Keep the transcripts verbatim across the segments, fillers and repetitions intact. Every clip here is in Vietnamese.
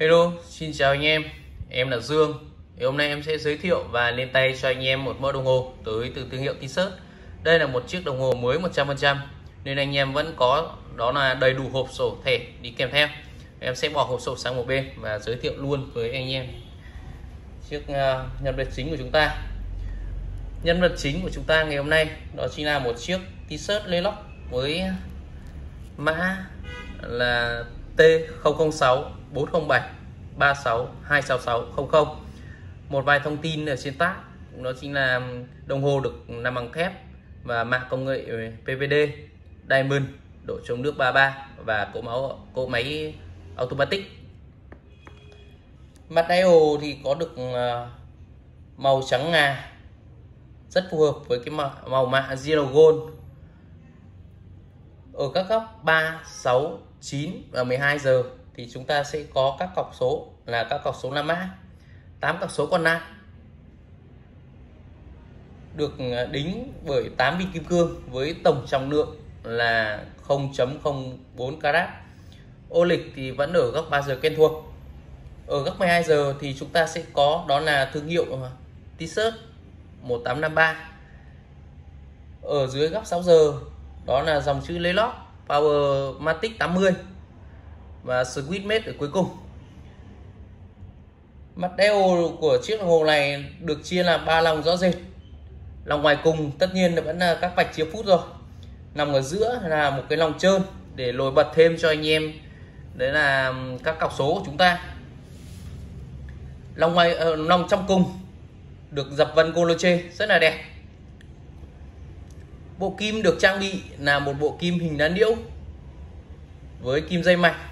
Hello, xin chào anh em, em là Dương. Thì hôm nay em sẽ giới thiệu và lên tay cho anh em một mẫu đồng hồ tới từ thương hiệu T-Shirt. Đây là một chiếc đồng hồ mới một trăm phần trăm nên anh em vẫn có đó là đầy đủ hộp sổ thẻ đi kèm theo. Em sẽ bỏ hộp sổ sang một bên và giới thiệu luôn với anh em chiếc uh, nhân vật chính của chúng ta. Nhân vật chính của chúng ta ngày hôm nay đó chính là một chiếc T-Shirt Leloc với mã là T không không sáu bốn không bảy ba sáu hai sáu sáu không không. Một vài thông tin ở trên tag, đó chính là đồng hồ được làm bằng thép và mạ công nghệ pê vê đê Diamond, độ chống nước ba mươi ba và cỗ máu cỗ máy automatic. Mặt dial thì có được màu trắng ngà, rất phù hợp với cái màu, màu mạ Zero Gold. Ở các góc ba, sáu, chín và mười hai giờ thì chúng ta sẽ có các cọc số là các cọc số La Mã. Tám cọc số còn lại được đính bởi tám viên kim cương với tổng trọng lượng là không phẩy không bốn carat. Ô lịch thì vẫn ở góc ba giờ quen thuộc. Ở góc mười hai giờ thì chúng ta sẽ có đó là thương hiệu T-Shirt một tám năm ba. Ở dưới góc sáu giờ đó là dòng chữ Leloc Powermatic tám mươi và Swiss Made ở cuối cùng. Mặt dial của chiếc đồng hồ này được chia làm ba lòng rõ rệt. Lòng ngoài cùng tất nhiên là vẫn là các vạch chia phút rồi. Nằm ở giữa là một cái lòng trơn để nổi bật thêm cho anh em, đấy là các cọc số của chúng ta. Lòng ngoài uh, lòng trong cùng được dập vân Goloche rất là đẹp. Bộ kim được trang bị là một bộ kim hình đá điễu với kim dây mạch.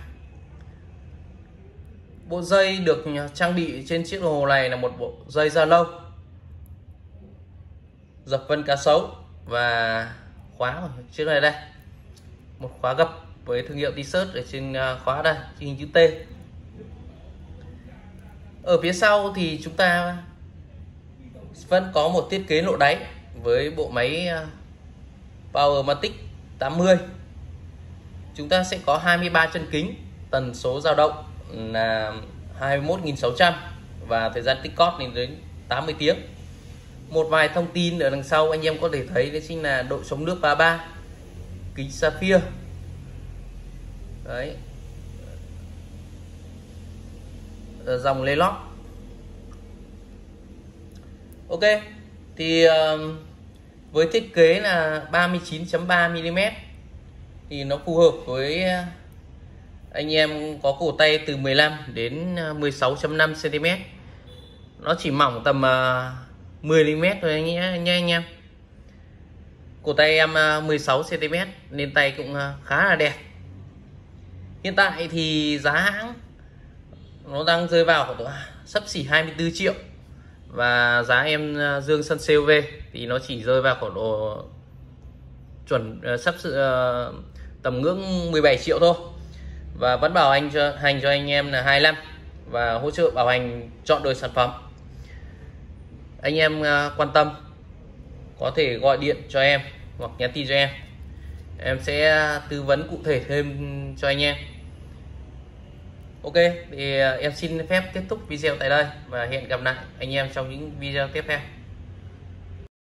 Bộ dây được trang bị trên chiếc đồng hồ này là một bộ dây da lông, dập vân cá sấu và khóa ở chiếc này đây, một khóa gập với thương hiệu T-Shirt ở trên khóa đây, hình chữ T. Ở phía sau thì chúng ta vẫn có một thiết kế lỗ đáy với bộ máy Powermatic tám mươi. Chúng ta sẽ có hai mươi ba chân kính, tần số dao động là hai mươi mốt nghìn sáu trăm và thời gian tích cóp lên đến tám mươi tiếng. Một vài thông tin ở đằng sau anh em có thể thấy đấy chính là độ chống nước ba mươi ba, kính sapphire. Đấy. Ở dòng Leloc. Ok. Thì uh, với thiết kế là ba mươi chín chấm ba mi li mét thì nó phù hợp với anh em có cổ tay từ mười lăm đến mười sáu chấm năm xăng ti mét. Nó chỉ mỏng tầm mười mi li mét thôi nhé anh em. Cổ tay em mười sáu xăng ti mét nên tay cũng khá là đẹp. Hiện tại thì giá hãng nó đang rơi vào khoảng sấp xỉ hai mươi tư triệu và giá em Dương sân sale về thì nó chỉ rơi vào khoảng độ chuẩn uh, sắp sự uh, tầm ngưỡng mười bảy triệu thôi, và vẫn bảo hành cho hành cho anh em là hai năm và hỗ trợ bảo hành trọn đời sản phẩm. Anh em uh, quan tâm có thể gọi điện cho em hoặc nhắn tin cho em, em sẽ tư vấn cụ thể thêm cho anh em. Ok, thì uh, em xin phép kết thúc video tại đây và hẹn gặp lại anh em trong những video tiếp theo.